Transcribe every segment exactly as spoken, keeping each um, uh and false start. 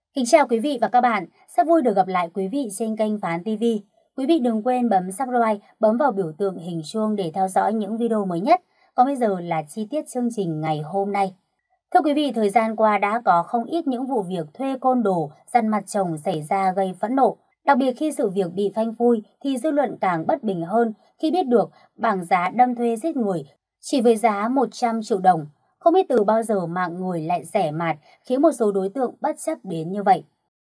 Kính chào quý vị và các bạn, rất vui được gặp lại quý vị trên kênh Phán ti vi. Quý vị đừng quên bấm subscribe, bấm vào biểu tượng hình chuông để theo dõi những video mới nhất. Còn bây giờ là chi tiết chương trình ngày hôm nay. Thưa quý vị, thời gian qua đã có không ít những vụ việc thuê côn đồ, dằn mặt chồng xảy ra gây phẫn nộ. Đặc biệt khi sự việc bị phanh phui thì dư luận càng bất bình hơn khi biết được bảng giá đâm thuê giết người chỉ với giá một trăm triệu đồng. Không biết từ bao giờ mạng người lại rẻ mạt khiến một số đối tượng bất chấp đến như vậy.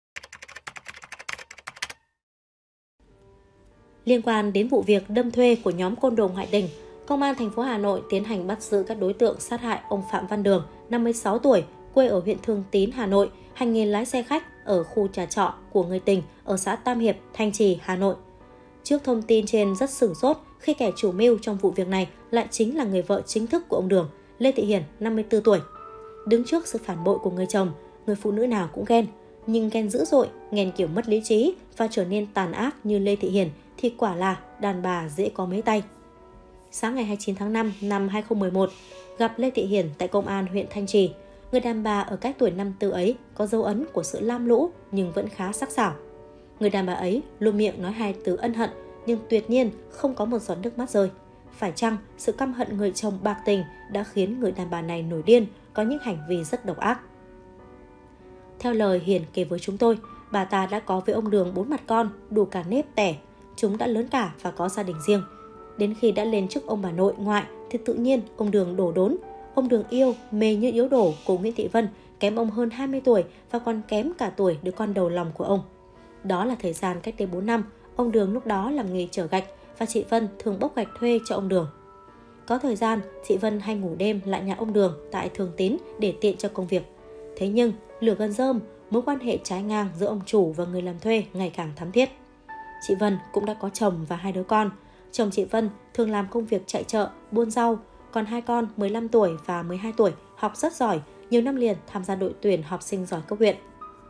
Liên quan đến vụ việc đâm thuê của nhóm côn đồ ngoại tình, Công an thành phố Hà Nội tiến hành bắt giữ các đối tượng sát hại ông Phạm Văn Đường, năm mươi sáu tuổi, quê ở huyện Thường Tín, Hà Nội, hành nghề lái xe khách ở khu nhà trọ của người tình ở xã Tam Hiệp, Thanh Trì, Hà Nội. Trước thông tin trên rất sửng sốt khi kẻ chủ mưu trong vụ việc này lại chính là người vợ chính thức của ông Đường, Lê Thị Hiền, năm mươi tư tuổi. Đứng trước sự phản bội của người chồng, người phụ nữ nào cũng ghen, nhưng ghen dữ dội, ghen kiểu mất lý trí và trở nên tàn ác như Lê Thị Hiền thì quả là đàn bà dễ có mấy tay. Sáng ngày hai mươi chín tháng năm năm hai nghìn không trăm mười một, gặp Lê Thị Hiền tại công an huyện Thanh Trì, người đàn bà ở cái tuổi năm tư ấy có dấu ấn của sự lam lũ nhưng vẫn khá sắc sảo. Người đàn bà ấy luôn miệng nói hai từ ân hận nhưng tuyệt nhiên không có một giọt nước mắt rơi. Phải chăng sự căm hận người chồng bạc tình đã khiến người đàn bà này nổi điên, có những hành vi rất độc ác? Theo lời Hiền kể với chúng tôi, bà ta đã có với ông Đường bốn mặt con, đủ cả nếp tẻ. Chúng đã lớn cả và có gia đình riêng. Đến khi đã lên chức ông bà nội ngoại thì tự nhiên ông Đường đổ đốn. Ông Đường yêu, mê như yếu đổ của Nguyễn Thị Vân, kém ông hơn hai mươi tuổi và còn kém cả tuổi đứa con đầu lòng của ông. Đó là thời gian cách đây bốn năm, ông Đường lúc đó làm nghề chở gạch và chị Vân thường bốc gạch thuê cho ông Đường. Có thời gian, chị Vân hay ngủ đêm lại nhà ông Đường tại Thường Tín để tiện cho công việc. Thế nhưng, lửa gần rơm, mối quan hệ trái ngang giữa ông chủ và người làm thuê ngày càng thắm thiết. Chị Vân cũng đã có chồng và hai đứa con. Chồng chị Vân thường làm công việc chạy chợ, buôn rau, còn hai con mười lăm tuổi và mười hai tuổi học rất giỏi, nhiều năm liền tham gia đội tuyển học sinh giỏi cấp huyện.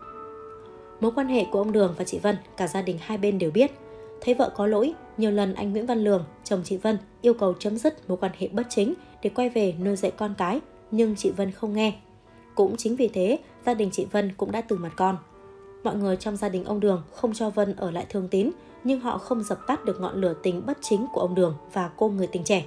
Mối quan hệ của ông Đường và chị Vân, cả gia đình hai bên đều biết. Thấy vợ có lỗi, nhiều lần anh Nguyễn Văn Lường, chồng chị Vân, yêu cầu chấm dứt mối quan hệ bất chính để quay về nuôi dạy con cái, nhưng chị Vân không nghe. Cũng chính vì thế, gia đình chị Vân cũng đã từ mặt con. Mọi người trong gia đình ông Đường không cho Vân ở lại Thường Tín, nhưng họ không dập tắt được ngọn lửa tình bất chính của ông Đường và cô người tình trẻ.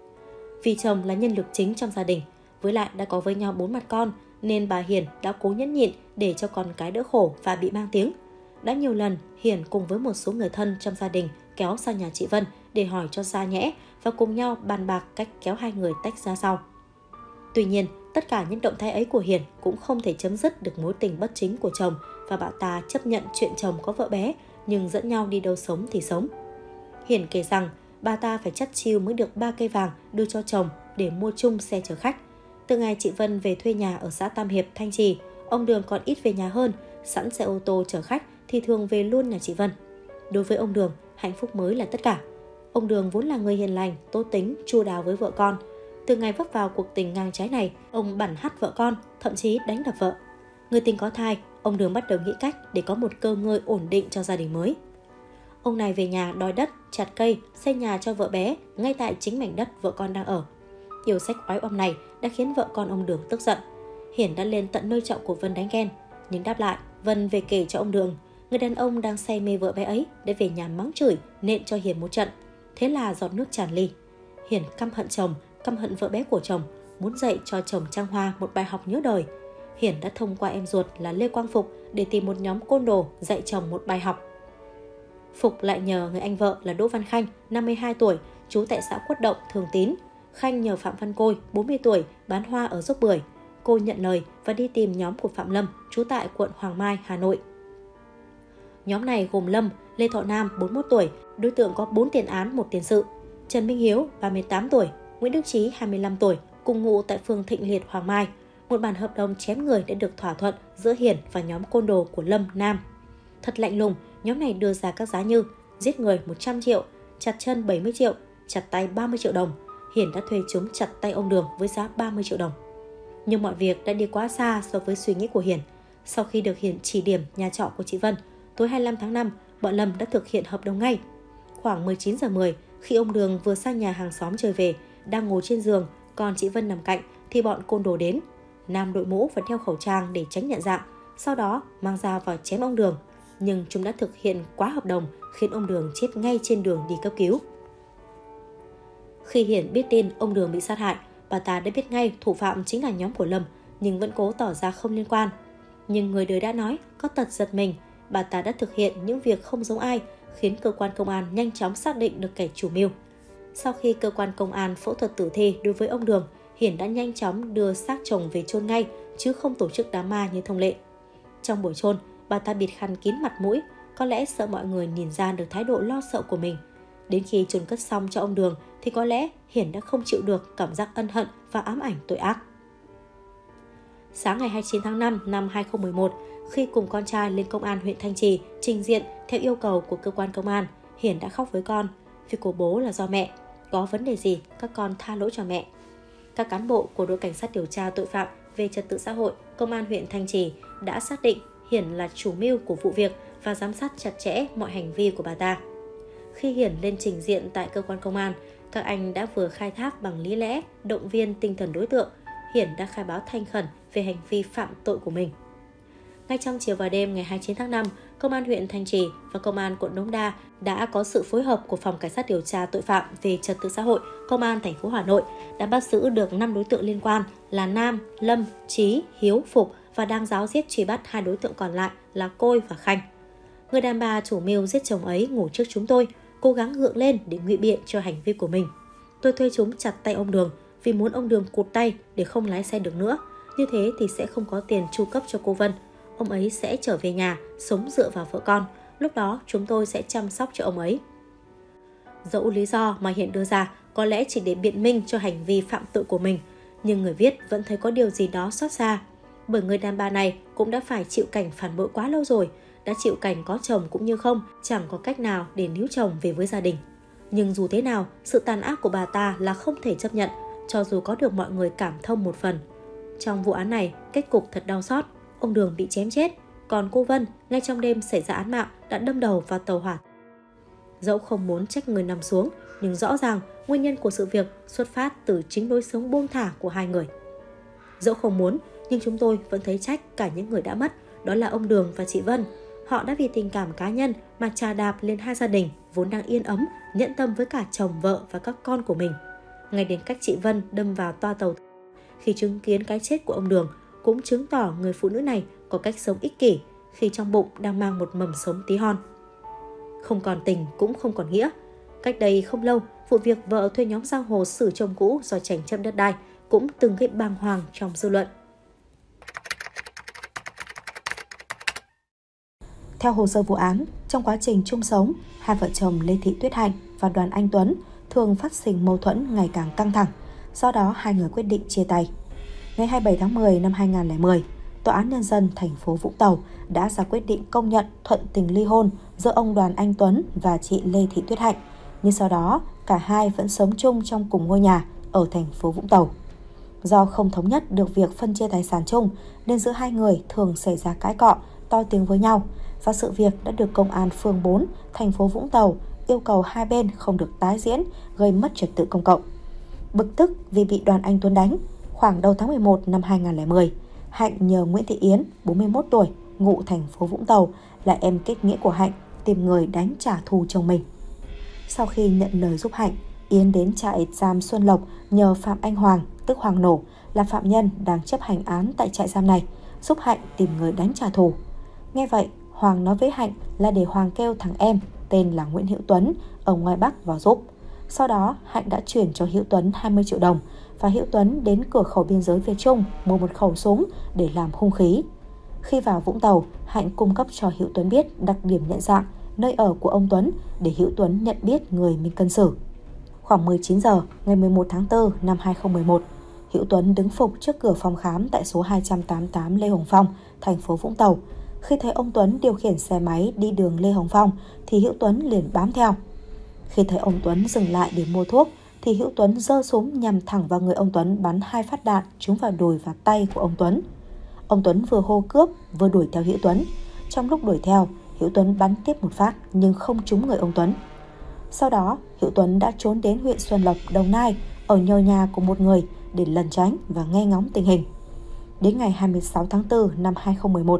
Vì chồng là nhân lực chính trong gia đình, với lại đã có với nhau bốn mặt con, nên bà Hiền đã cố nhẫn nhịn để cho con cái đỡ khổ và bị mang tiếng. Đã nhiều lần, Hiền cùng với một số người thân trong gia đình kéo sang nhà chị Vân để hỏi cho ra nhẽ và cùng nhau bàn bạc cách kéo hai người tách ra sau. Tuy nhiên, tất cả những động thái ấy của Hiền cũng không thể chấm dứt được mối tình bất chính của chồng và bà ta chấp nhận chuyện chồng có vợ bé nhưng dẫn nhau đi đâu sống thì sống. Hiền kể rằng bà ta phải chắt chiu mới được ba cây vàng đưa cho chồng để mua chung xe chở khách. Từ ngày chị Vân về thuê nhà ở xã Tam Hiệp, Thanh Trì, ông Đường còn ít về nhà hơn, sẵn xe ô tô chở khách thì thường về luôn nhà chị Vân. Đối với ông Đường, hạnh phúc mới là tất cả. Ông Đường vốn là người hiền lành, tốt tính, chu đáo với vợ con. Từ ngày vấp vào cuộc tình ngang trái này, ông bẵn hắt vợ con, thậm chí đánh đập vợ. Người tình có thai, ông Đường bắt đầu nghĩ cách để có một cơ ngơi ổn định cho gia đình mới. Ông này về nhà đòi đất, chặt cây, xây nhà cho vợ bé ngay tại chính mảnh đất vợ con đang ở. Yêu sách oái oăm này đã khiến vợ con ông Đường tức giận. Hiển đã lên tận nơi trọ của Vân đánh ghen, nhưng đáp lại, Vân về kể cho ông Đường, người đàn ông đang say mê vợ bé ấy để về nhà mắng chửi, nện cho Hiền một trận. Thế là giọt nước tràn ly. Hiển căm hận chồng, căm hận vợ bé của chồng, muốn dạy cho chồng Trang Hoa một bài học nhớ đời. Hiển đã thông qua em ruột là Lê Quang Phục để tìm một nhóm côn đồ dạy chồng một bài học. Phục lại nhờ người anh vợ là Đỗ Văn Khanh, năm mươi hai tuổi, trú tại xã Quất Động, Thường Tín. Khanh nhờ Phạm Văn Côi, bốn mươi tuổi, bán hoa ở Dốc Bưởi. Cô nhận lời và đi tìm nhóm của Phạm Lâm, trú tại quận Hoàng Mai, Hà Nội. Nhóm này gồm Lâm, Lê Thọ Nam, bốn mươi mốt tuổi, đối tượng có bốn tiền án, một tiền sự. Trần Minh Hiếu, ba mươi tám tuổi, Nguyễn Đức Trí, hai mươi lăm tuổi, cùng ngụ tại phường Thịnh Liệt, Hoàng Mai. Một bản hợp đồng chém người đã được thỏa thuận giữa Hiển và nhóm côn đồ của Lâm, Nam. Thật lạnh lùng, nhóm này đưa ra các giá như giết người một trăm triệu, chặt chân bảy mươi triệu, chặt tay ba mươi triệu đồng. Hiển đã thuê chúng chặt tay ông Đường với giá ba mươi triệu đồng. Nhưng mọi việc đã đi quá xa so với suy nghĩ của Hiển. Sau khi được Hiển chỉ điểm nhà trọ của chị Vân, tối hai mươi lăm tháng năm, bọn Lâm đã thực hiện hợp đồng ngay. Khoảng mười chín giờ mười, khi ông Đường vừa sang nhà hàng xóm chơi về, đang ngồi trên giường, còn chị Vân nằm cạnh, thì bọn côn đồ đến. Nam đội mũ và đeo khẩu trang để tránh nhận dạng. sau đó mang dao vào chém ông Đường, nhưng chúng đã thực hiện quá hợp đồng khiến ông Đường chết ngay trên đường đi cấp cứu. Khi Hiển biết tin ông Đường bị sát hại, bà ta đã biết ngay thủ phạm chính là nhóm của Lâm, nhưng vẫn cố tỏ ra không liên quan. Nhưng người đời đã nói, có tật giật mình, bà ta đã thực hiện những việc không giống ai, khiến cơ quan công an nhanh chóng xác định được kẻ chủ mưu. Sau khi cơ quan công an phẫu thuật tử thi đối với ông Đường, Hiển đã nhanh chóng đưa xác chồng về chôn ngay, chứ không tổ chức đám ma như thông lệ. Trong buổi chôn, bà ta bịt khăn kín mặt mũi, có lẽ sợ mọi người nhìn ra được thái độ lo sợ của mình. Đến khi chôn cất xong cho ông Đường thì có lẽ Hiển đã không chịu được cảm giác ân hận và ám ảnh tội ác. Sáng ngày hai mươi chín tháng năm năm hai nghìn không trăm mười một, khi cùng con trai lên công an huyện Thanh Trì trình diện theo yêu cầu của cơ quan công an, Hiển đã khóc với con. Việc của bố là do mẹ, có vấn đề gì các con tha lỗi cho mẹ. Các cán bộ của đội cảnh sát điều tra tội phạm về trật tự xã hội công an huyện Thanh Trì đã xác định Hiển là chủ mưu của vụ việc và giám sát chặt chẽ mọi hành vi của bà ta. Khi Hiển lên trình diện tại cơ quan công an, các anh đã vừa khai thác bằng lý lẽ, động viên tinh thần đối tượng. Hiển đã khai báo thành khẩn về hành vi phạm tội của mình. Ngay trong chiều và đêm ngày hai mươi chín tháng năm, Công an huyện Thanh Trì và Công an quận Đống Đa đã có sự phối hợp của Phòng Cảnh sát điều tra tội phạm về trật tự xã hội Công an thành phố Hà Nội đã bắt giữ được năm đối tượng liên quan là Nam, Lâm, Trí, Hiếu, Phục và đang ráo riết truy bắt hai đối tượng còn lại là Côi và Khanh. Người đàn bà chủ mưu giết chồng ấy ngủ trước chúng tôi, cố gắng gượng lên để ngụy biện cho hành vi của mình. Tôi thuê chúng chặt tay ông Đường vì muốn ông Đường cụt tay để không lái xe được nữa. Như thế thì sẽ không có tiền chu cấp cho cô Vân. Ông ấy sẽ trở về nhà, sống dựa vào vợ con. Lúc đó chúng tôi sẽ chăm sóc cho ông ấy. Dẫu lý do mà Hiển đưa ra có lẽ chỉ để biện minh cho hành vi phạm tội của mình, nhưng người viết vẫn thấy có điều gì đó xót xa. Bởi người đàn bà này cũng đã phải chịu cảnh phản bội quá lâu rồi, đã chịu cảnh có chồng cũng như không, chẳng có cách nào để níu chồng về với gia đình. Nhưng dù thế nào, sự tàn ác của bà ta là không thể chấp nhận, cho dù có được mọi người cảm thông một phần. Trong vụ án này, kết cục thật đau xót, ông Đường bị chém chết, còn cô Vân ngay trong đêm xảy ra án mạng đã đâm đầu vào tàu hỏa. Dẫu không muốn trách người nằm xuống, nhưng rõ ràng nguyên nhân của sự việc xuất phát từ chính lối sống buông thả của hai người. Dẫu không muốn, nhưng chúng tôi vẫn thấy trách cả những người đã mất, đó là ông Đường và chị Vân. Họ đã vì tình cảm cá nhân mà chà đạp lên hai gia đình vốn đang yên ấm, nhẫn tâm với cả chồng, vợ và các con của mình. Ngay đến cách chị Vân đâm vào toa tàu, khi chứng kiến cái chết của ông Đường, cũng chứng tỏ người phụ nữ này có cách sống ích kỷ khi trong bụng đang mang một mầm sống tí hon. Không còn tình cũng không còn nghĩa. Cách đây không lâu, vụ việc vợ thuê nhóm giang hồ xử chồng cũ do tranh chấp đất đai cũng từng gây bàng hoàng trong dư luận. Theo hồ sơ vụ án, trong quá trình chung sống, hai vợ chồng Lê Thị Tuyết Hạnh và Đoàn Anh Tuấn thường phát sinh mâu thuẫn ngày càng căng thẳng, do đó hai người quyết định chia tay. Ngày hai mươi bảy tháng mười năm hai nghìn không trăm lẻ mười, Tòa án Nhân dân thành phố Vũng Tàu đã ra quyết định công nhận thuận tình ly hôn giữa ông Đoàn Anh Tuấn và chị Lê Thị Tuyết Hạnh, nhưng sau đó cả hai vẫn sống chung trong cùng ngôi nhà ở thành phố Vũng Tàu. Do không thống nhất được việc phân chia tài sản chung nên giữa hai người thường xảy ra cãi cọ, to tiếng với nhau, và sự việc đã được Công an phường bốn, thành phố Vũng Tàu yêu cầu hai bên không được tái diễn, gây mất trật tự công cộng. Bực tức vì bị Đoàn Anh Tuấn đánh, khoảng đầu tháng mười một năm hai nghìn không trăm lẻ mười, Hạnh nhờ Nguyễn Thị Yến, bốn mươi mốt tuổi, ngụ thành phố Vũng Tàu, là em kết nghĩa của Hạnh, tìm người đánh trả thù chồng mình. Sau khi nhận lời giúp Hạnh, Yến đến trại giam Xuân Lộc nhờ Phạm Anh Hoàng, tức Hoàng Nổ, là phạm nhân đang chấp hành án tại trại giam này, giúp Hạnh tìm người đánh trả thù. Nghe vậy, Hoàng nói với Hạnh là để Hoàng kêu thằng em tên là Nguyễn Hữu Tuấn ở ngoài Bắc vào giúp. Sau đó, Hạnh đã chuyển cho Hữu Tuấn hai mươi triệu đồng và Hữu Tuấn đến cửa khẩu biên giới Việt Trung mua một khẩu súng để làm hung khí. Khi vào Vũng Tàu, Hạnh cung cấp cho Hữu Tuấn biết đặc điểm nhận dạng, nơi ở của ông Tuấn để Hữu Tuấn nhận biết người mình cần xử. Khoảng mười chín giờ ngày mười một tháng tư năm hai nghìn không trăm mười một, Hữu Tuấn đứng phục trước cửa phòng khám tại số hai trăm tám mươi tám Lê Hồng Phong, thành phố Vũng Tàu. Khi thấy ông Tuấn điều khiển xe máy đi đường Lê Hồng Phong thì Hữu Tuấn liền bám theo. Khi thấy ông Tuấn dừng lại để mua thuốc thì Hữu Tuấn giơ súng nhằm thẳng vào người ông Tuấn, bắn hai phát đạn trúng vào đùi và tay của ông Tuấn. Ông Tuấn vừa hô cướp vừa đuổi theo Hữu Tuấn. Trong lúc đuổi theo, Hữu Tuấn bắn tiếp một phát nhưng không trúng người ông Tuấn. Sau đó, Hữu Tuấn đã trốn đến huyện Xuân Lộc, Đồng Nai, ở nhờ nhà của một người để lẩn tránh và nghe ngóng tình hình. Đến ngày hai mươi sáu tháng tư năm hai nghìn không trăm mười một,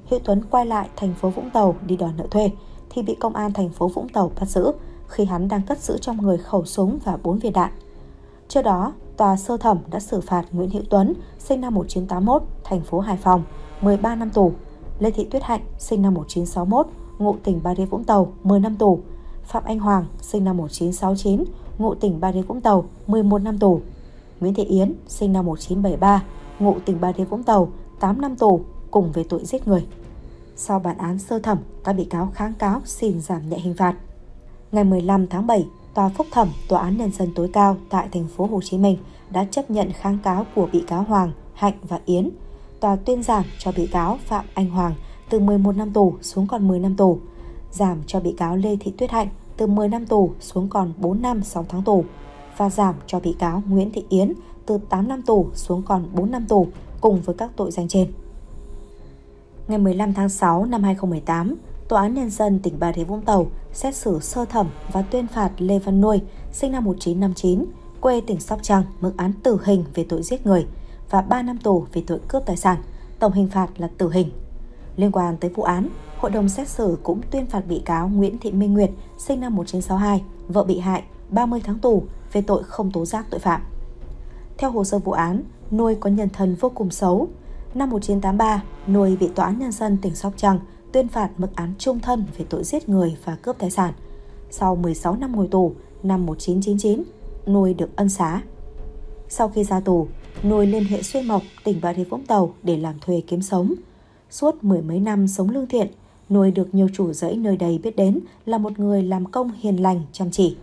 Hữu Tuấn quay lại thành phố Vũng Tàu đi đòi nợ thuê thì bị công an thành phố Vũng Tàu bắt giữ khi hắn đang cất giữ trong người khẩu súng và bốn viên đạn. Trước đó, tòa sơ thẩm đã xử phạt Nguyễn Hữu Tuấn, sinh năm một nghìn chín trăm tám mươi mốt, thành phố Hải Phòng, mười ba năm tù, Lê Thị Tuyết Hạnh, sinh năm một nghìn chín trăm sáu mươi mốt, ngụ tỉnh Bà Rịa Vũng Tàu, mười năm tù, Phạm Anh Hoàng, sinh năm một nghìn chín trăm sáu mươi chín, ngụ tỉnh Bà Rịa Vũng Tàu, mười một năm tù, Nguyễn Thị Yến, sinh năm một nghìn chín trăm bảy mươi ba, ngụ tỉnh Bà Rịa Vũng Tàu, tám năm tù, cùng về tội giết người. Sau bản án sơ thẩm, các bị cáo kháng cáo xin giảm nhẹ hình phạt. Ngày mười lăm tháng bảy, Tòa phúc thẩm Tòa án Nhân dân tối cao tại thành phố Hồ Chí Minh đã chấp nhận kháng cáo của bị cáo Hoàng, Hạnh và Yến. Tòa tuyên giảm cho bị cáo Phạm Anh Hoàng từ mười một năm tù xuống còn mười năm tù, giảm cho bị cáo Lê Thị Tuyết Hạnh từ mười năm tù xuống còn bốn năm sáu tháng tù và giảm cho bị cáo Nguyễn Thị Yến từ tám năm tù xuống còn bốn năm tù cùng với các tội danh trên. Ngày mười lăm tháng sáu năm hai nghìn không trăm mười tám, Tòa án Nhân dân tỉnh Bà Rịa Vũng Tàu xét xử sơ thẩm và tuyên phạt Lê Văn Nuôi, sinh năm một nghìn chín trăm năm mươi chín, quê tỉnh Sóc Trăng, mức án tử hình về tội giết người và ba năm tù về tội cướp tài sản, tổng hình phạt là tử hình. Liên quan tới vụ án, Hội đồng xét xử cũng tuyên phạt bị cáo Nguyễn Thị Minh Nguyệt, sinh năm một nghìn chín trăm sáu mươi hai, vợ bị hại, ba mươi tháng tù về tội không tố giác tội phạm. Theo hồ sơ vụ án, Nuôi có nhân thân vô cùng xấu. Năm một nghìn chín trăm tám mươi ba, Nuôi bị Tòa án Nhân dân tỉnh Sóc Trăng tuyên phạt mức án chung thân về tội giết người và cướp tài sản. Sau mười sáu năm ngồi tù, năm một nghìn chín trăm chín mươi chín, Nuôi được ân xá. Sau khi ra tù, Nuôi lên huyện Xuyên Mộc, tỉnh Bà Rịa Vũng Tàu để làm thuê kiếm sống. Suốt mười mấy năm sống lương thiện, Nuôi được nhiều chủ rẫy nơi đây biết đến là một người làm công hiền lành, chăm chỉ.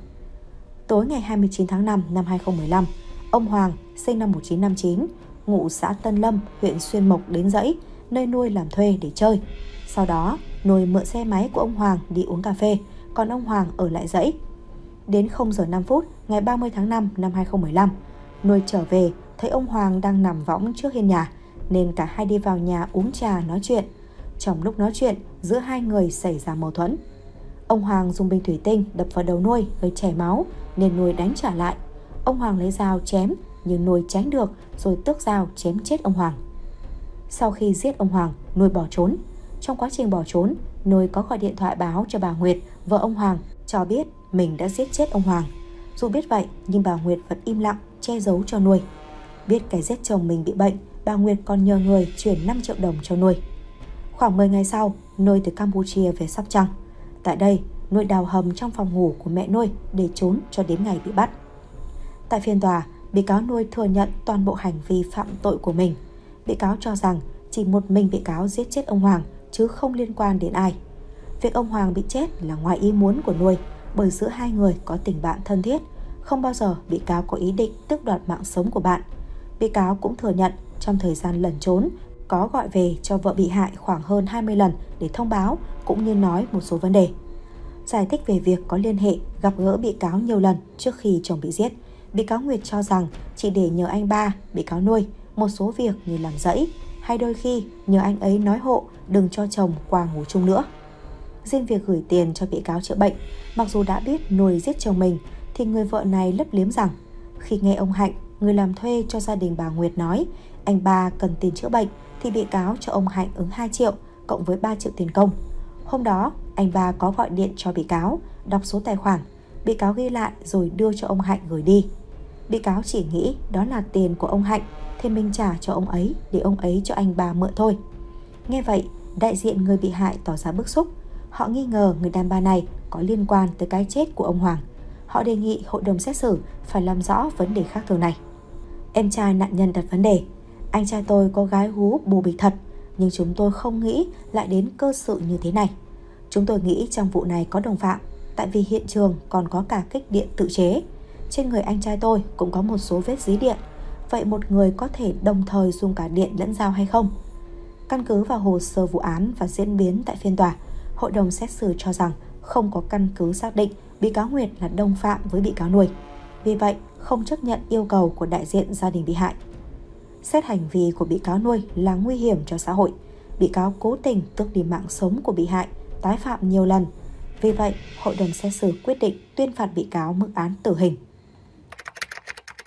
Tối ngày hai mươi chín tháng năm năm hai nghìn không trăm mười lăm, ông Hoàng, sinh năm một nghìn chín trăm năm mươi chín, ngụ xã Tân Lâm, huyện Xuyên Mộc đến dãy, nơi Nuôi làm thuê để chơi. Sau đó, Nuôi mượn xe máy của ông Hoàng đi uống cà phê, còn ông Hoàng ở lại dãy. Đến không giờ năm phút ngày ba mươi tháng năm năm hai nghìn không trăm mười lăm, Nuôi trở về thấy ông Hoàng đang nằm võng trước hiên nhà, nên cả hai đi vào nhà uống trà nói chuyện. Trong lúc nói chuyện, giữa hai người xảy ra mâu thuẫn. Ông Hoàng dùng bình thủy tinh đập vào đầu Nuôi gây chảy máu, nên Nuôi đánh trả lại. Ông Hoàng lấy dao chém, nhưng Nuôi tránh được rồi tước dao chém chết ông Hoàng. Sau khi giết ông Hoàng, Nuôi bỏ trốn. Trong quá trình bỏ trốn, Nuôi có gọi điện thoại báo cho bà Nguyệt, vợ ông Hoàng, cho biết mình đã giết chết ông Hoàng. Dù biết vậy, nhưng bà Nguyệt vẫn im lặng, che giấu cho Nuôi. Biết kẻ giết chồng mình bị bệnh, bà Nguyệt còn nhờ người chuyển năm triệu đồng cho Nuôi. Khoảng mười ngày sau, Nuôi từ Campuchia về Sóc Trăng. Tại đây, Nuôi đào hầm trong phòng ngủ của mẹ Nuôi để trốn cho đến ngày bị bắt. Tại phiên tòa, bị cáo Nuôi thừa nhận toàn bộ hành vi phạm tội của mình. Bị cáo cho rằng chỉ một mình bị cáo giết chết ông Hoàng, chứ không liên quan đến ai. Việc ông Hoàng bị chết là ngoài ý muốn của Nuôi, bởi giữa hai người có tình bạn thân thiết, không bao giờ bị cáo có ý định tước đoạt mạng sống của bạn. Bị cáo cũng thừa nhận trong thời gian lẩn trốn, có gọi về cho vợ bị hại khoảng hơn hai mươi lần để thông báo, cũng như nói một số vấn đề. Giải thích về việc có liên hệ gặp gỡ bị cáo nhiều lần trước khi chồng bị giết, bị cáo Nguyệt cho rằng chỉ để nhờ anh ba, bị cáo Nuôi, một số việc như làm dãy, hay đôi khi nhờ anh ấy nói hộ đừng cho chồng qua ngủ chung nữa. Riêng việc gửi tiền cho bị cáo chữa bệnh, mặc dù đã biết Nuôi giết chồng mình, thì người vợ này lấp liếm rằng khi nghe ông Hạnh, người làm thuê cho gia đình bà Nguyệt nói anh ba cần tiền chữa bệnh, thì bị cáo cho ông Hạnh ứng hai triệu cộng với ba triệu tiền công. Hôm đó, anh ba có gọi điện cho bị cáo, đọc số tài khoản, bị cáo ghi lại rồi đưa cho ông Hạnh gửi đi. Bị cáo chỉ nghĩ đó là tiền của ông Hạnh thì mình trả cho ông ấy để ông ấy cho anh ba mượn thôi. Nghe vậy, đại diện người bị hại tỏ ra bức xúc. Họ nghi ngờ người đàn bà này có liên quan tới cái chết của ông Hoàng. Họ đề nghị hội đồng xét xử phải làm rõ vấn đề khác thường này. Em trai nạn nhân đặt vấn đề: anh trai tôi có gái hú bù bịch thật, nhưng chúng tôi không nghĩ lại đến cơ sự như thế này. Chúng tôi nghĩ trong vụ này có đồng phạm, tại vì hiện trường còn có cả kích điện tự chế. Trên người anh trai tôi cũng có một số vết dí điện. Vậy một người có thể đồng thời dùng cả điện lẫn dao hay không? Căn cứ vào hồ sơ vụ án và diễn biến tại phiên tòa, hội đồng xét xử cho rằng không có căn cứ xác định bị cáo Nguyệt là đồng phạm với bị cáo Nuôi. Vì vậy, không chấp nhận yêu cầu của đại diện gia đình bị hại. Xét hành vi của bị cáo Nuôi là nguy hiểm cho xã hội. Bị cáo cố tình tước đi mạng sống của bị hại, tái phạm nhiều lần. Vì vậy, hội đồng xét xử quyết định tuyên phạt bị cáo mức án tử hình.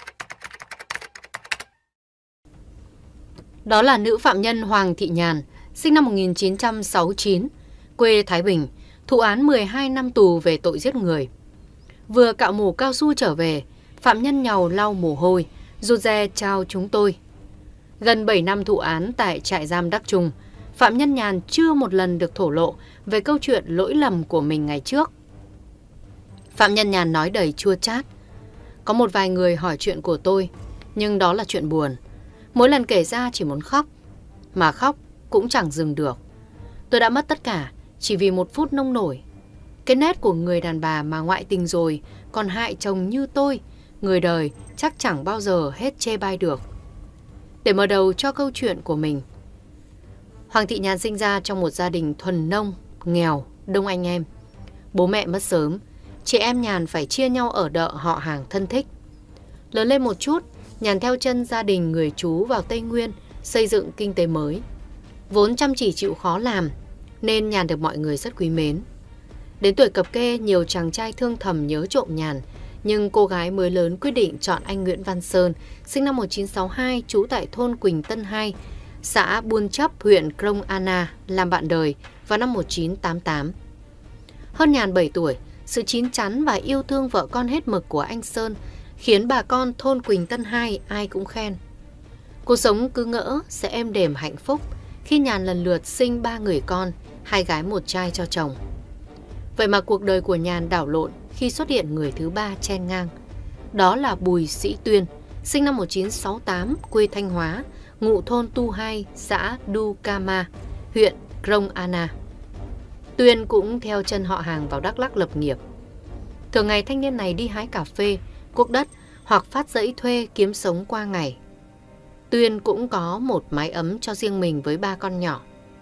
Đó là nữ phạm nhân Hoàng Thị Nhàn, sinh năm một nghìn chín trăm sáu mươi chín, quê Thái Bình, thụ án mười hai năm tù về tội giết người. Vừa cạo mủ cao su trở về, phạm nhân nhàu lau mồ hôi, rụt rè chào chúng tôi. Gần bảy năm thụ án tại trại giam Đắc Trung, phạm nhân Nhàn chưa một lần được thổ lộ về câu chuyện lỗi lầm của mình ngày trước. Phạm nhân Nhàn nói đầy chua chát. Có một vài người hỏi chuyện của tôi, nhưng đó là chuyện buồn. Mỗi lần kể ra chỉ muốn khóc, mà khóc cũng chẳng dừng được. Tôi đã mất tất cả chỉ vì một phút nông nổi. Cái nét của người đàn bà mà ngoại tình rồi còn hại chồng như tôi, người đời chắc chẳng bao giờ hết chê bai được. Để mở đầu cho câu chuyện của mình, Hoàng Thị Nhàn sinh ra trong một gia đình thuần nông, nghèo, đông anh em. Bố mẹ mất sớm, chị em Nhàn phải chia nhau ở đợ họ hàng thân thích. Lớn lên một chút, Nhàn theo chân gia đình người chú vào Tây Nguyên xây dựng kinh tế mới. Vốn chăm chỉ chịu khó làm nên Nhàn được mọi người rất quý mến. Đến tuổi cập kê, nhiều chàng trai thương thầm nhớ trộm Nhàn, nhưng cô gái mới lớn quyết định chọn anh Nguyễn Văn Sơn, sinh năm một nghìn chín trăm sáu mươi hai, trú tại thôn Quỳnh Tân hai, xã Buôn Chấp, huyện Krông Anna, làm bạn đời vào năm một nghìn chín trăm tám mươi tám. Hơn Nhàn bảy tuổi, sự chín chắn và yêu thương vợ con hết mực của anh Sơn khiến bà con thôn Quỳnh Tân hai ai cũng khen. Cuộc sống cứ ngỡ sẽ êm đềm hạnh phúc khi Nhàn lần lượt sinh ba người con, hai gái một trai cho chồng. Vậy mà cuộc đời của Nhàn đảo lộn khi xuất hiện người thứ ba chen ngang. Đó là Bùi Sĩ Tuyên, sinh năm một nghìn chín trăm sáu mươi tám, quê Thanh Hóa, ngụ thôn Tu hai, xã Du Kama, huyện Krông Anna. Tuyên cũng theo chân họ hàng vào Đắk Lắk lập nghiệp. Thường ngày thanh niên này đi hái cà phê, cuốc đất hoặc phát giấy thuê kiếm sống qua ngày. Tuyên cũng có một mái ấm cho riêng mình với ba con nhỏ.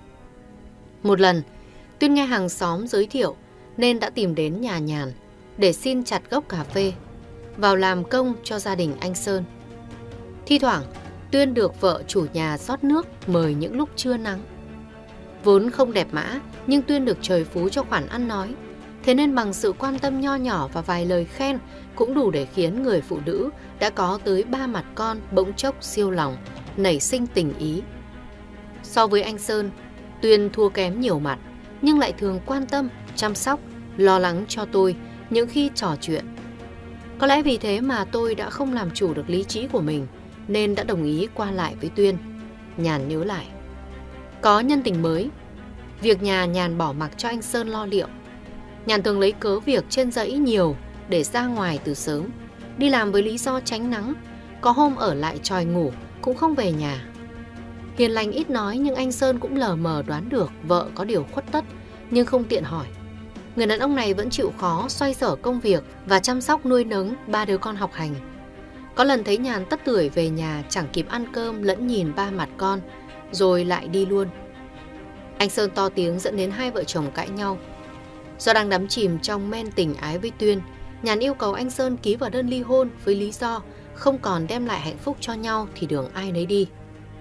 Một lần, Tuyên nghe hàng xóm giới thiệu nên đã tìm đến nhà Nhàn để xin chặt gốc cà phê, vào làm công cho gia đình anh Sơn. Thi thoảng, Tuyên được vợ chủ nhà rót nước mời những lúc trưa nắng. Vốn không đẹp mã, nhưng Tuyên được trời phú cho khoản ăn nói. Thế nên bằng sự quan tâm nho nhỏ và vài lời khen cũng đủ để khiến người phụ nữ đã có tới ba mặt con bỗng chốc siêu lòng, nảy sinh tình ý. So với anh Sơn, Tuyên thua kém nhiều mặt, nhưng lại thường quan tâm, chăm sóc, lo lắng cho tôi những khi trò chuyện. Có lẽ vì thế mà tôi đã không làm chủ được lý trí của mình, nên đã đồng ý qua lại với Tuyên. Nhàn nhớ lại, có nhân tình mới, việc nhà Nhàn bỏ mặc cho anh Sơn lo liệu. Nhàn thường lấy cớ việc trên dãy nhiều để ra ngoài từ sớm, đi làm với lý do tránh nắng, có hôm ở lại tròi ngủ cũng không về nhà. Hiền lành ít nói nhưng anh Sơn cũng lờ mờ đoán được vợ có điều khuất tất, nhưng không tiện hỏi. Người đàn ông này vẫn chịu khó xoay sở công việc và chăm sóc nuôi nấng ba đứa con học hành. Có lần thấy Nhàn tất tưởi về nhà chẳng kịp ăn cơm lẫn nhìn ba mặt con, rồi lại đi luôn. Anh Sơn to tiếng dẫn đến hai vợ chồng cãi nhau. Do đang đắm chìm trong men tình ái với Tuyên, Nhàn yêu cầu anh Sơn ký vào đơn ly hôn với lý do không còn đem lại hạnh phúc cho nhau thì đường ai nấy đi.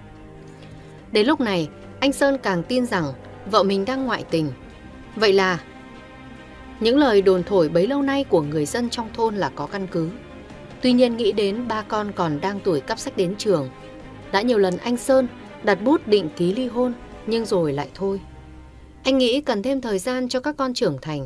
Đến lúc này, anh Sơn càng tin rằng vợ mình đang ngoại tình. Vậy là những lời đồn thổi bấy lâu nay của người dân trong thôn là có căn cứ. Tuy nhiên nghĩ đến ba con còn đang tuổi cắp sách đến trường, đã nhiều lần anh Sơn đặt bút định ký ly hôn, nhưng rồi lại thôi. Anh nghĩ cần thêm thời gian cho các con trưởng thành.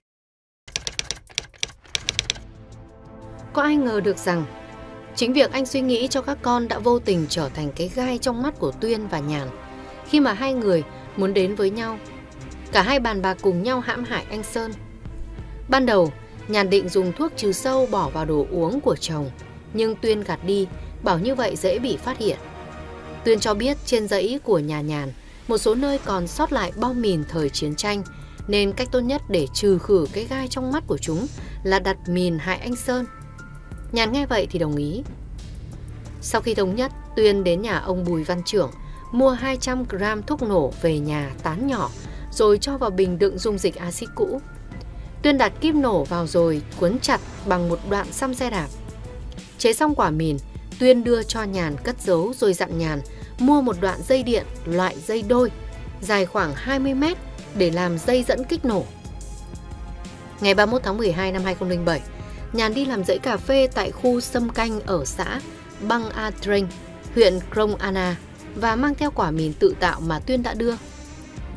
Có ai ngờ được rằng chính việc anh suy nghĩ cho các con đã vô tình trở thành cái gai trong mắt của Tuyên và Nhàn khi mà hai người muốn đến với nhau. Cả hai bàn bạc cùng nhau hãm hại anh Sơn. Ban đầu, Nhàn định dùng thuốc trừ sâu bỏ vào đồ uống của chồng, nhưng Tuyên gạt đi, bảo như vậy dễ bị phát hiện. Tuyên cho biết trên dãy của nhà Nhàn, một số nơi còn sót lại bom mìn thời chiến tranh, nên cách tốt nhất để trừ khử cái gai trong mắt của chúng là đặt mìn hại anh Sơn. Nhàn nghe vậy thì đồng ý. Sau khi thống nhất, Tuyên đến nhà ông Bùi Văn Trưởng, mua hai trăm gam thuốc nổ về nhà tán nhỏ, rồi cho vào bình đựng dung dịch axit cũ. Tuyên đặt kíp nổ vào rồi cuốn chặt bằng một đoạn xăm xe đạp. Chế xong quả mìn, Tuyên đưa cho Nhàn cất giấu rồi dặn Nhàn mua một đoạn dây điện loại dây đôi, dài khoảng hai mươi mét để làm dây dẫn kích nổ. Ngày ba mươi mốt tháng mười hai năm hai nghìn không trăm lẻ bảy, Nhàn đi làm dãy cà phê tại khu Sâm Canh ở xã Băng A Trinh, huyện Krông Anna và mang theo quả mìn tự tạo mà Tuyên đã đưa.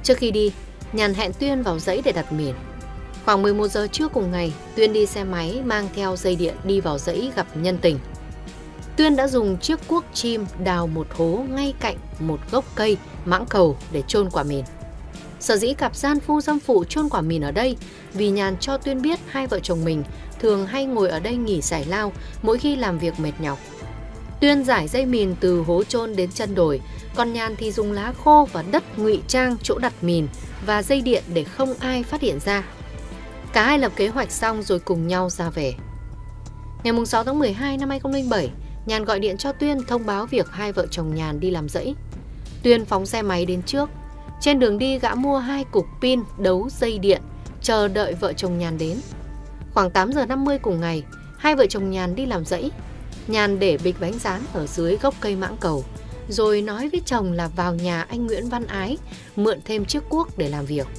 Trước khi đi, Nhàn hẹn Tuyên vào dãy để đặt mìn. Khoảng mười một giờ trưa cùng ngày, Tuyên đi xe máy mang theo dây điện đi vào dãy gặp nhân tình. Tuyên đã dùng chiếc cuốc chim đào một hố ngay cạnh một gốc cây mãng cầu để chôn quả mìn. Sở dĩ cặp gian phu dâm phụ chôn quả mìn ở đây vì Nhàn cho Tuyên biết hai vợ chồng mình thường hay ngồi ở đây nghỉ giải lao mỗi khi làm việc mệt nhọc. Tuyên giải dây mìn từ hố chôn đến chân đồi, còn Nhàn thì dùng lá khô và đất ngụy trang chỗ đặt mìn và dây điện để không ai phát hiện ra. Cả hai lập kế hoạch xong rồi cùng nhau ra về. Ngày sáu tháng mười hai năm hai nghìn không trăm lẻ bảy, Nhàn gọi điện cho Tuyên thông báo việc hai vợ chồng Nhàn đi làm dãy. Tuyên phóng xe máy đến trước. Trên đường đi, gã mua hai cục pin đấu dây điện, chờ đợi vợ chồng Nhàn đến. Khoảng tám giờ năm mươi cùng ngày, hai vợ chồng Nhàn đi làm dãy. Nhàn để bịch bánh rán ở dưới gốc cây mãng cầu, rồi nói với chồng là vào nhà anh Nguyễn Văn Ái mượn thêm chiếc cuốc để làm việc.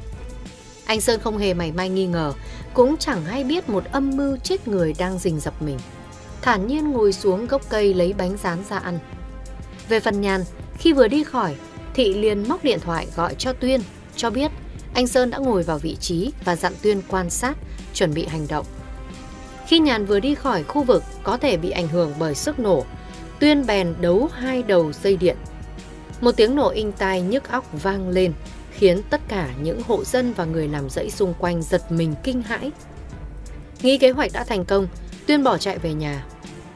Anh Sơn không hề mảy may nghi ngờ, cũng chẳng hay biết một âm mưu chết người đang rình rập mình. Thản nhiên ngồi xuống gốc cây lấy bánh rán ra ăn. Về phần Nhàn, khi vừa đi khỏi, Thị liền móc điện thoại gọi cho Tuyên, cho biết anh Sơn đã ngồi vào vị trí và dặn Tuyên quan sát, chuẩn bị hành động. Khi Nhàn vừa đi khỏi khu vực có thể bị ảnh hưởng bởi sức nổ, Tuyên bèn đấu hai đầu dây điện. Một tiếng nổ inh tai nhức óc vang lên, khiến tất cả những hộ dân và người làm dãy xung quanh giật mình kinh hãi. Nghĩ kế hoạch đã thành công, Tuyên bỏ chạy về nhà.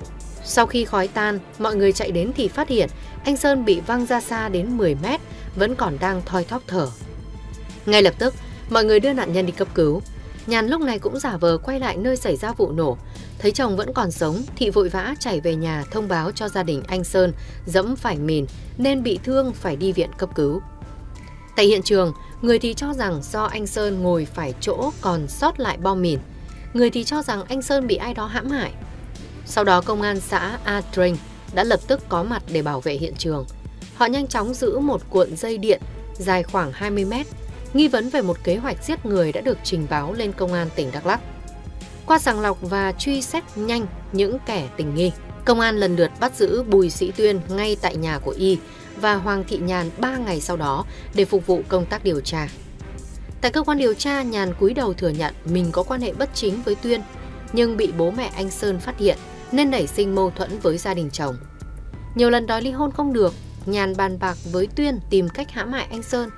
Sau khi khói tan, mọi người chạy đến thì phát hiện anh Sơn bị văng ra xa đến mười mét, vẫn còn đang thoi thóp thở. Ngay lập tức, mọi người đưa nạn nhân đi cấp cứu. Nhàn lúc này cũng giả vờ quay lại nơi xảy ra vụ nổ. Thấy chồng vẫn còn sống, Thị vội vã chạy về nhà thông báo cho gia đình anh Sơn dẫm phải mìn nên bị thương phải đi viện cấp cứu. Tại hiện trường, người thì cho rằng do anh Sơn ngồi phải chỗ còn sót lại bom mìn, người thì cho rằng anh Sơn bị ai đó hãm hại. Sau đó công an xã A Trinh đã lập tức có mặt để bảo vệ hiện trường. Họ nhanh chóng giữ một cuộn dây điện dài khoảng hai mươi mét, nghi vấn về một kế hoạch giết người đã được trình báo lên công an tỉnh Đắk Lắk. Qua sàng lọc và truy xét nhanh những kẻ tình nghi, công an lần lượt bắt giữ Bùi Sĩ Tuyên ngay tại nhà của y và Hoàng Thị Nhàn ba ngày sau đó để phục vụ công tác điều tra. Tại cơ quan điều tra, Nhàn cúi đầu thừa nhận mình có quan hệ bất chính với Tuyên, nhưng bị bố mẹ anh Sơn phát hiện nên nảy sinh mâu thuẫn với gia đình chồng. Nhiều lần đòi ly hôn không được, Nhàn bàn bạc với Tuyên tìm cách hãm hại anh Sơn.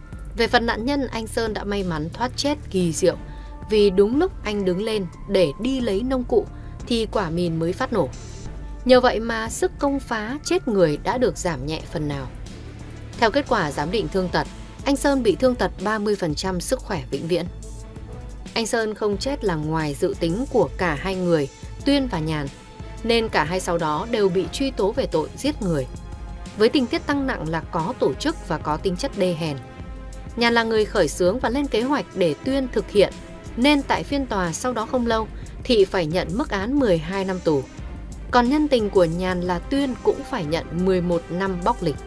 Về phần nạn nhân, anh Sơn đã may mắn thoát chết kỳ diệu vì đúng lúc anh đứng lên để đi lấy nông cụ thì quả mìn mới phát nổ. Nhờ vậy mà sức công phá chết người đã được giảm nhẹ phần nào. Theo kết quả giám định thương tật, anh Sơn bị thương tật ba mươi phần trăm sức khỏe vĩnh viễn. Anh Sơn không chết là ngoài dự tính của cả hai người, Tuyên và Nhàn, nên cả hai sau đó đều bị truy tố về tội giết người, với tình tiết tăng nặng là có tổ chức và có tính chất đê hèn. Nhàn là người khởi xướng và lên kế hoạch để Tuyên thực hiện, nên tại phiên tòa sau đó không lâu, Thị phải nhận mức án mười hai năm tù. Còn nhân tình của Nhàn là Tuyên cũng phải nhận mười một năm bóc lịch.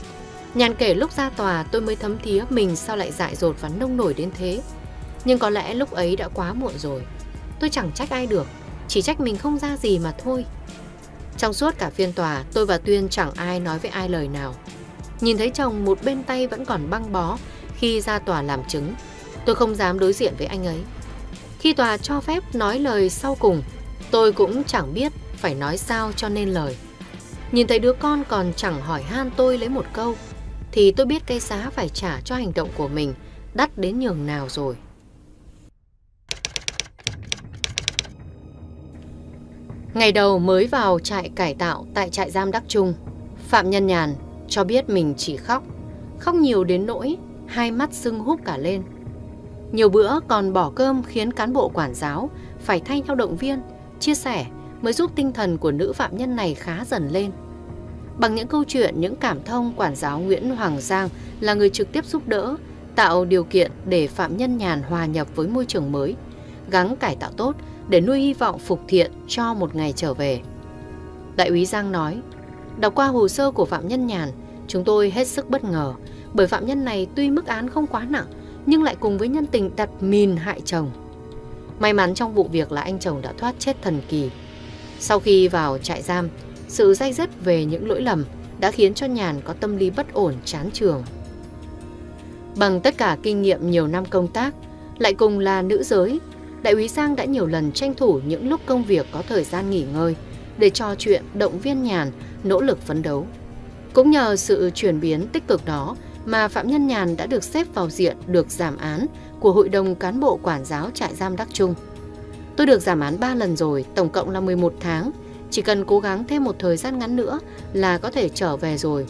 Nhàn kể lúc ra tòa tôi mới thấm thía mình sao lại dại dột và nông nổi đến thế. Nhưng có lẽ lúc ấy đã quá muộn rồi. Tôi chẳng trách ai được, chỉ trách mình không ra gì mà thôi. Trong suốt cả phiên tòa, tôi và Tuyên chẳng ai nói với ai lời nào. Nhìn thấy chồng một bên tay vẫn còn băng bó khi ra tòa làm chứng, tôi không dám đối diện với anh ấy. Khi tòa cho phép nói lời sau cùng, tôi cũng chẳng biết phải nói sao cho nên lời. Nhìn thấy đứa con còn chẳng hỏi han tôi lấy một câu, thì tôi biết cái giá phải trả cho hành động của mình đắt đến nhường nào rồi. Ngày đầu mới vào trại cải tạo tại trại giam Đắc Trung, phạm nhân Nhàn cho biết mình chỉ khóc, khóc nhiều đến nỗi hai mắt sưng húp cả lên. Nhiều bữa còn bỏ cơm khiến cán bộ quản giáo phải thay nhau động viên, chia sẻ mới giúp tinh thần của nữ phạm nhân này khá dần lên. Bằng những câu chuyện, những cảm thông, quản giáo Nguyễn Hoàng Giang là người trực tiếp giúp đỡ, tạo điều kiện để phạm nhân Nhàn hòa nhập với môi trường mới, gắng cải tạo tốt để nuôi hy vọng phục thiện cho một ngày trở về. Đại úy Giang nói, đọc qua hồ sơ của phạm nhân Nhàn, chúng tôi hết sức bất ngờ, bởi phạm nhân này tuy mức án không quá nặng, nhưng lại cùng với nhân tình đặt mìn hại chồng. May mắn trong vụ việc là anh chồng đã thoát chết thần kỳ. Sau khi vào trại giam, sự day dứt về những lỗi lầm đã khiến cho Nhàn có tâm lý bất ổn, chán trường. Bằng tất cả kinh nghiệm nhiều năm công tác, lại cùng là nữ giới, Đại úy Giang đã nhiều lần tranh thủ những lúc công việc có thời gian nghỉ ngơi để trò chuyện, động viên Nhàn nỗ lực phấn đấu. Cũng nhờ sự chuyển biến tích cực đó mà phạm nhân Nhàn đã được xếp vào diện được giảm án của Hội đồng Cán bộ Quản giáo trại giam Đắc Trung. Tôi được giảm án ba lần rồi, tổng cộng là mười một tháng, chỉ cần cố gắng thêm một thời gian ngắn nữa là có thể trở về rồi.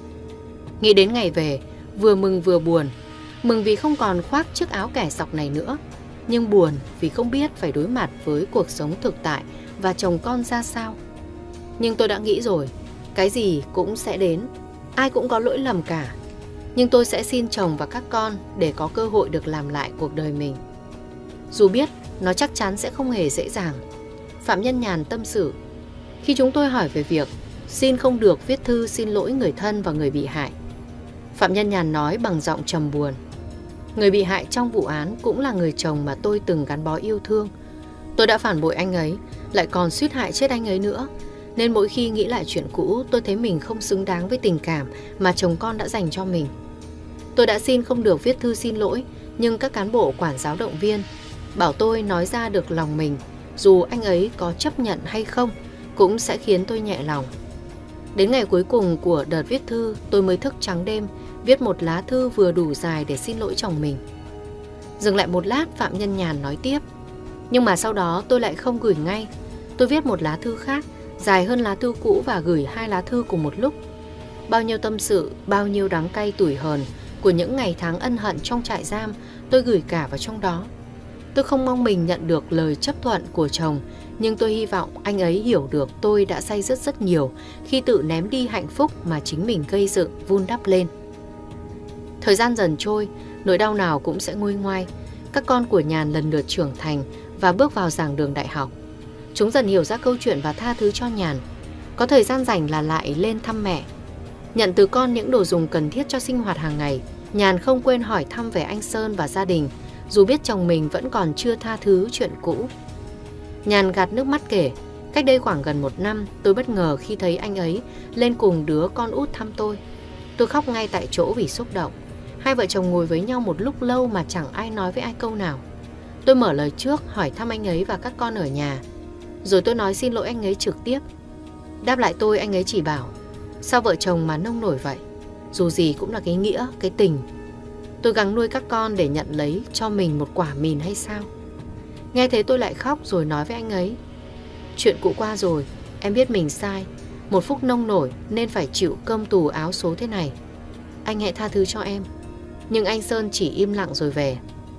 Nghĩ đến ngày về, vừa mừng vừa buồn. Mừng vì không còn khoác chiếc áo kẻ sọc này nữa, nhưng buồn vì không biết phải đối mặt với cuộc sống thực tại và chồng con ra sao. Nhưng tôi đã nghĩ rồi, cái gì cũng sẽ đến, ai cũng có lỗi lầm cả. Nhưng tôi sẽ xin chồng và các con để có cơ hội được làm lại cuộc đời mình. Dù biết nó chắc chắn sẽ không hề dễ dàng. Phạm nhân Nhàn tâm sự, khi chúng tôi hỏi về việc xin không được viết thư xin lỗi người thân và người bị hại, phạm nhân Nhàn nói bằng giọng trầm buồn. Người bị hại trong vụ án cũng là người chồng mà tôi từng gắn bó yêu thương. Tôi đã phản bội anh ấy, lại còn suýt hại chết anh ấy nữa. Nên mỗi khi nghĩ lại chuyện cũ, tôi thấy mình không xứng đáng với tình cảm mà chồng con đã dành cho mình. Tôi đã xin không được viết thư xin lỗi, nhưng các cán bộ quản giáo động viên, bảo tôi nói ra được lòng mình, dù anh ấy có chấp nhận hay không, cũng sẽ khiến tôi nhẹ lòng. Đến ngày cuối cùng của đợt viết thư, tôi mới thức trắng đêm, viết một lá thư vừa đủ dài để xin lỗi chồng mình. Dừng lại một lát, phạm nhân Nhàn nói tiếp. Nhưng mà sau đó tôi lại không gửi ngay. Tôi viết một lá thư khác, dài hơn lá thư cũ và gửi hai lá thư cùng một lúc. Bao nhiêu tâm sự, bao nhiêu đắng cay tủi hờn của những ngày tháng ân hận trong trại giam, tôi gửi cả vào trong đó. Tôi không mong mình nhận được lời chấp thuận của chồng, nhưng tôi hy vọng anh ấy hiểu được tôi đã day dứt rất nhiều khi tự ném đi hạnh phúc mà chính mình gây dựng, vun đắp lên. Thời gian dần trôi, nỗi đau nào cũng sẽ nguôi ngoai. Các con của Nhàn lần lượt trưởng thành và bước vào giảng đường đại học. Chúng dần hiểu ra câu chuyện và tha thứ cho Nhàn. Có thời gian rảnh là lại lên thăm mẹ. Nhận từ con những đồ dùng cần thiết cho sinh hoạt hàng ngày, Nhàn không quên hỏi thăm về anh Sơn và gia đình, dù biết chồng mình vẫn còn chưa tha thứ chuyện cũ. Nhàn gạt nước mắt kể, cách đây khoảng gần một năm, tôi bất ngờ khi thấy anh ấy lên cùng đứa con út thăm tôi. Tôi khóc ngay tại chỗ vì xúc động. Hai vợ chồng ngồi với nhau một lúc lâu mà chẳng ai nói với ai câu nào. Tôi mở lời trước, hỏi thăm anh ấy và các con ở nhà. Rồi tôi nói xin lỗi anh ấy trực tiếp. Đáp lại tôi, anh ấy chỉ bảo, sao vợ chồng mà nông nổi vậy? Dù gì cũng là cái nghĩa, cái tình. Tôi gắng nuôi các con để nhận lấy cho mình một quả mìn hay sao? Nghe thế tôi lại khóc rồi nói với anh ấy, chuyện cũ qua rồi, em biết mình sai. Một phút nông nổi nên phải chịu cơm tù áo số thế này. Anh hãy tha thứ cho em. Nhưng anh Sơn chỉ im lặng rồi về.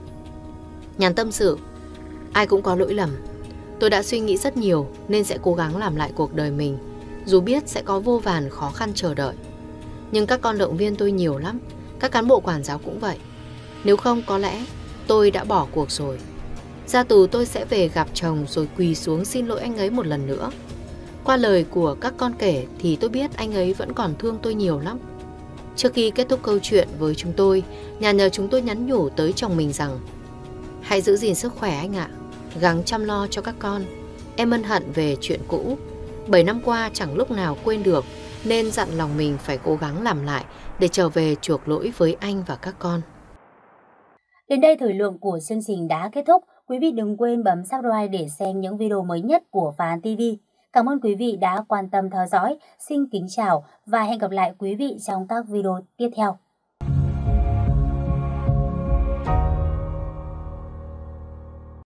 Nhàn tâm sự, ai cũng có lỗi lầm. Tôi đã suy nghĩ rất nhiều nên sẽ cố gắng làm lại cuộc đời mình, dù biết sẽ có vô vàn khó khăn chờ đợi. Nhưng các con động viên tôi nhiều lắm, các cán bộ quản giáo cũng vậy. Nếu không có lẽ tôi đã bỏ cuộc rồi. Ra tù tôi sẽ về gặp chồng rồi quỳ xuống xin lỗi anh ấy một lần nữa. Qua lời của các con kể thì tôi biết anh ấy vẫn còn thương tôi nhiều lắm. Trước khi kết thúc câu chuyện với chúng tôi, Nhàn nhờ chúng tôi nhắn nhủ tới chồng mình rằng, hãy giữ gìn sức khỏe anh ạ, gắng chăm lo cho các con. Em ân hận về chuyện cũ, bảy năm qua chẳng lúc nào quên được, nên dặn lòng mình phải cố gắng làm lại để trở về chuộc lỗi với anh và các con. Đến đây thời lượng của chương trình đã kết thúc. Quý vị đừng quên bấm subscribe để xem những video mới nhất của Phá Án ti vi. Cảm ơn quý vị đã quan tâm theo dõi. Xin kính chào và hẹn gặp lại quý vị trong các video tiếp theo.